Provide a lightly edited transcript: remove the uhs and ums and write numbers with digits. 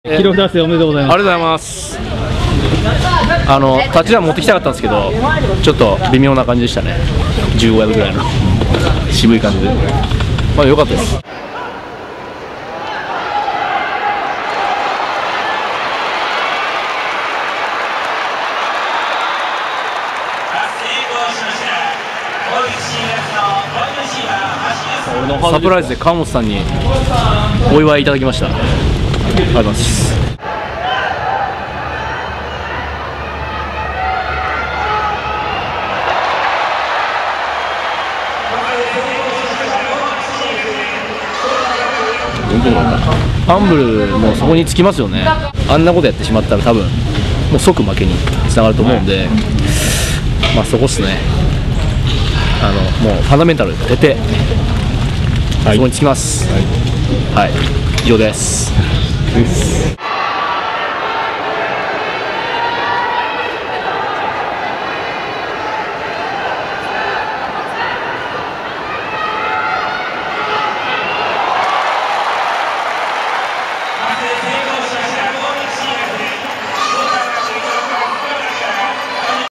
記録達成おめでとうございます。 ありがとうございます。タッチダウン持ってきたかったんですけど、ちょっと微妙な感じでしたね。15ヤードぐらいの渋い感じで、まあ良かったです。サプライズで川本さんにお祝いいただきました。ありがとうございます。ファンブルもそこにつきますよね。あんなことやってしまったら多分もう即負けにつながると思うんで、まあそこっすね。もうファンダメンタル徹底、そこにつきます。はい、以上です。